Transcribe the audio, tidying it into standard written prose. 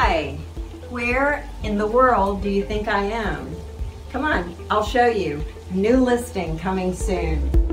Hi, where in the world do you think I am? Come on, I'll show you. New listing coming soon.